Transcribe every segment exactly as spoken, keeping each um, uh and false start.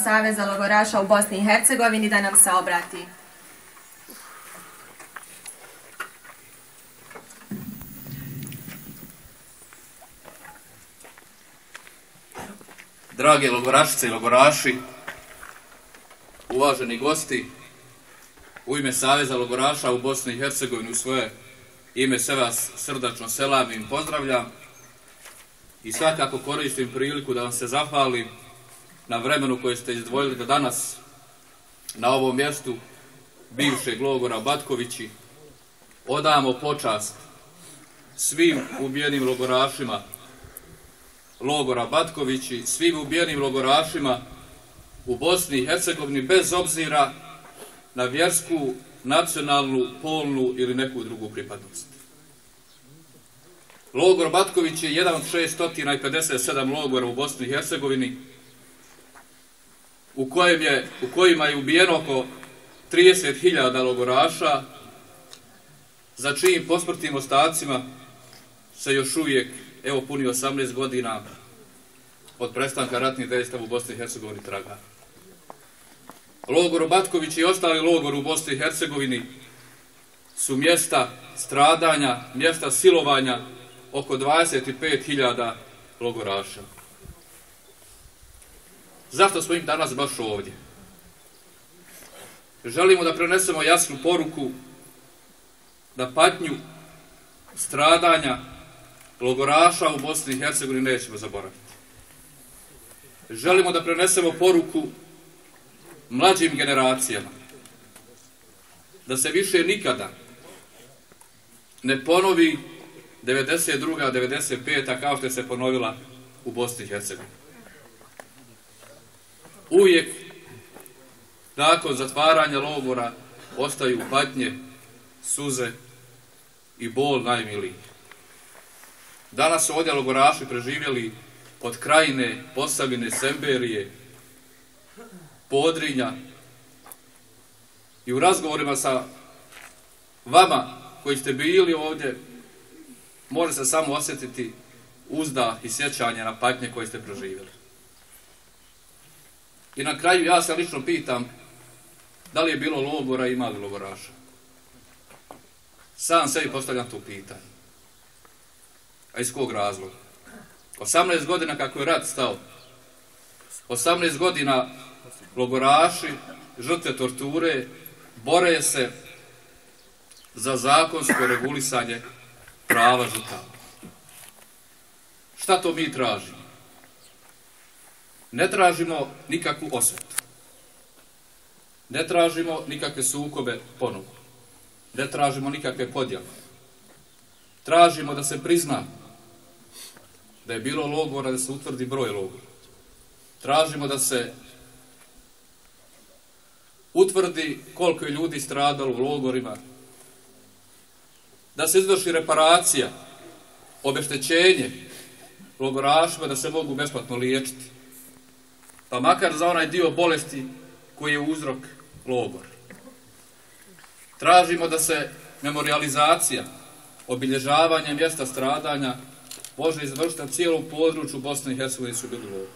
Saveza logoraša u Bosni i Hercegovini da nam se obrati. Drage logorašice i logoraši, uvaženi gosti, u ime Saveza logoraša u Bosni i Hercegovini u svoje ime sve vas srdačno selamim i pozdravljam i svakako koristim priliku da vam se zahvalim na vremenu koje ste izdvojili da danas na ovom mjestu bivšeg logora Batkovići odamo počast svim ubijenim logorašima logora Batkovići, svim ubijenim logorašima u Bosni i Hercegovini bez obzira na vjersku, nacionalnu, polnu ili neku drugu pripadnost. Logor Batković je jedan od šeststo pedeset sedam logora u Bosni i Hercegovini u, kojem je, u kojima je ubijeno oko trideset hiljada logoraša, za čijim posmrtnim ostacima se još uvijek, evo puni osamnaest godina od prestanka ratnih dejstava u Bosni i Hercegovini traga. Logor Batković i ostali logori u Bosni i Hercegovini su mjesta stradanja, mjesta silovanja oko dvadeset pet hiljada logoraša. Zašto smo im danas baš ovdje? Želimo da prenesemo jasnu poruku da patnju stradanja logoraša u Bosni i Hercegovini nećemo zaboraviti. Želimo da prenesemo poruku mlađim generacijama da se više nikada ne ponovi devedeset druga devedeset peta kao što je se ponovila u Bosni i Hercegovini. Uvijek nakon zatvaranja logora ostaju patnje, suze i bol najmilijih. Danas su ovdje logoraši preživjeli od Krajine, Posavine, Semberije, Podrinja i u razgovorima sa vama koji ste bili ovdje može se samo osjetiti uzdah i sjećanje na patnje koje ste proživjeli. I na kraju ja se lično pitam da li je bilo logora i ima li logoraša. Sam sebi postavljam to pitanje. A iz kog razloga? osamnaest godina kako je rat stao, osamnaest godina logoraši, žrtve torture, bore se za zakonsko regulisanje prava žrtava. Šta to mi tražimo? Ne tražimo nikakvu osvetu. Ne tražimo nikakve sukobe ponovo. Ne tražimo nikakve podjele. Tražimo da se prizna da je bilo logora, da se utvrdi broj logora. Tražimo da se utvrdi koliko je ljudi stradalo u logorima, da se izvrši reparacija, obeštećenje logorašima da se mogu besplatno liječiti, pa makar za onaj dio bolesti koji je uzrok logor. Tražimo da se memorijalizacija, obilježavanje mjesta stradanja može izvršiti na cijelom području Bosne i Hercegovine su bili logori.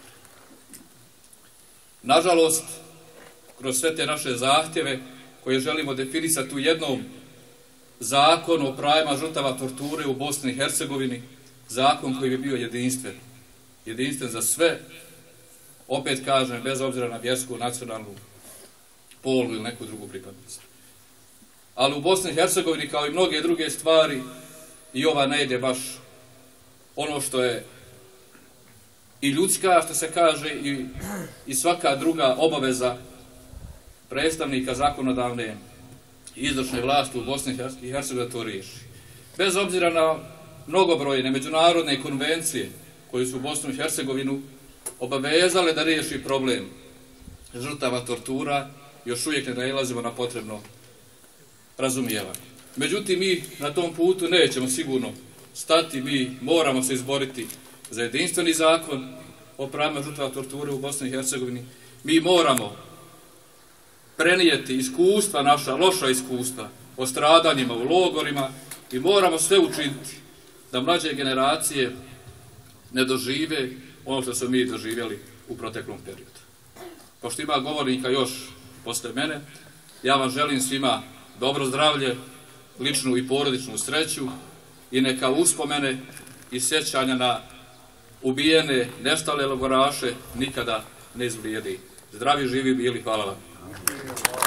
Nažalost, kroz sve te naše zahtjeve koje želimo definisati u jednom zakonu o pravima žrtava torture u Bosni i Hercegovini, zakon koji bi bio jedinstven. Jedinstven za sve, opet kažem, bez obzira na vjersku, nacionalnu, polnu ili neku drugu pripadnost. Ali u Bosni i Hercegovini, kao i mnoge druge stvari, i ova ne ide baš ono što je i ljudska, što se kaže, i, i svaka druga obaveza predstavnika zakonodavne i izvršne vlasti u Bosni i Hercegovini to riješi. Bez obzira na mnogobrojne međunarodne konvencije koje su Bosnu i Hercegovinu obavezale da riješi problem žrtava tortura, još uvijek ne nailazimo na potrebno razumijevanje. Međutim, mi na tom putu nećemo sigurno stati, mi moramo se izboriti za jedinstveni zakon o pravima žrtava torture u Bosni i Hercegovini. Mi moramo prenijeti iskustva, naša loša iskustva o stradanjima u logorima i moramo sve učiniti da mlađe generacije ne dožive ono što smo mi doživjeli u proteklom periodu. pošto ima govornika još posle mene, ja vam želim svima dobro zdravlje, ličnu i porodičnu sreću i neka uspomene i sjećanja na ubijene, nestale logoraše nikada ne izvrijedi. Zdravi, živi bili, hvala vam.